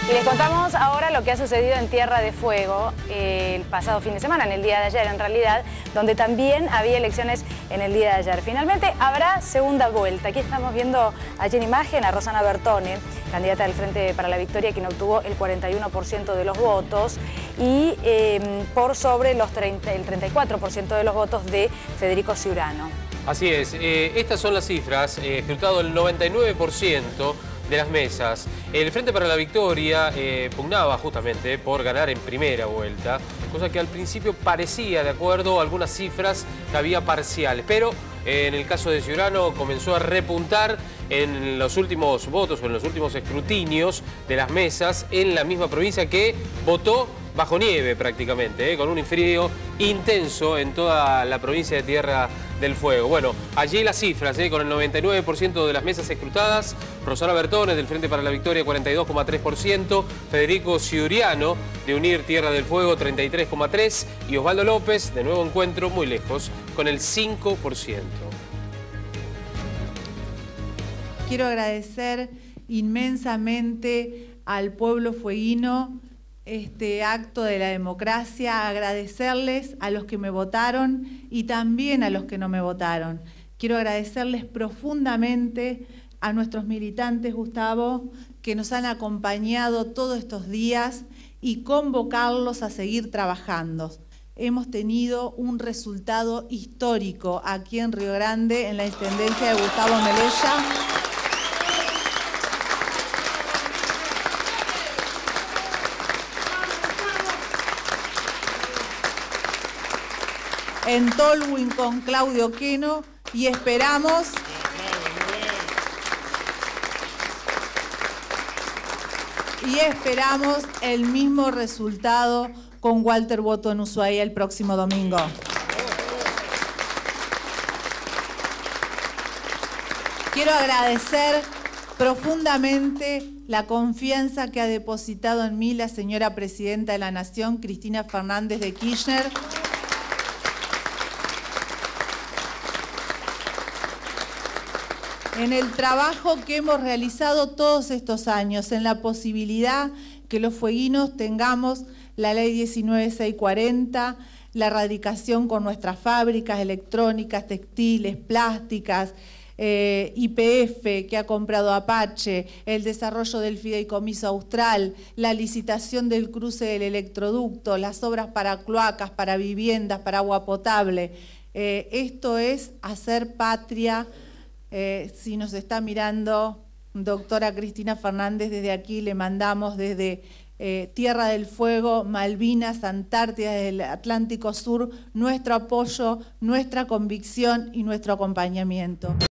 Y les contamos ahora lo que ha sucedido en Tierra de Fuego el pasado fin de semana, en el día de ayer en realidad, donde también había elecciones en el día de ayer. Finalmente habrá segunda vuelta. Aquí estamos viendo allí en imagen a Rosana Bertone, candidata del Frente para la Victoria, quien obtuvo el 41% de los votos y por sobre el 34% de los votos de Federico Ciurano. Así es, estas son las cifras, escrutado el 99% de las mesas. El Frente para la Victoria pugnaba justamente por ganar en primera vuelta, cosa que al principio parecía de acuerdo a algunas cifras que había parciales, pero en el caso de Ciurano comenzó a repuntar en los últimos votos o en los últimos escrutinios de las mesas en la misma provincia que votó bajo nieve prácticamente, con un frío intenso en toda la provincia de Tierra del Fuego. Bueno, allí las cifras, con el 99% de las mesas escrutadas, Rosana Bertone del Frente para la Victoria 42,3%, Federico Ciuriano de Unir Tierra del Fuego 33,3% y Osvaldo López de Nuevo Encuentro muy lejos con el 5%. Quiero agradecer inmensamente al pueblo fueguino este acto de la democracia, agradecerles a los que me votaron y también a los que no me votaron. Quiero agradecerles profundamente a nuestros militantes, Gustavo, que nos han acompañado todos estos días y convocarlos a seguir trabajando. Hemos tenido un resultado histórico aquí en Río Grande, en la intendencia de Gustavo Melella. En Tolwyn con Claudio Queno y esperamos el mismo resultado con Walter Boto en Ushuaia el próximo domingo. Quiero agradecer profundamente la confianza que ha depositado en mí la señora Presidenta de la Nación, Cristina Fernández de Kirchner, en el trabajo que hemos realizado todos estos años, en la posibilidad que los fueguinos tengamos la ley 19640, la erradicación con nuestras fábricas electrónicas, textiles, plásticas, YPF que ha comprado Apache, el desarrollo del fideicomiso austral, la licitación del cruce del electroducto, las obras para cloacas, para viviendas, para agua potable. Esto es hacer patria. Si nos está mirando doctora Cristina Fernández, desde aquí le mandamos desde Tierra del Fuego, Malvinas, Antártida, desde el Atlántico Sur, nuestro apoyo, nuestra convicción y nuestro acompañamiento.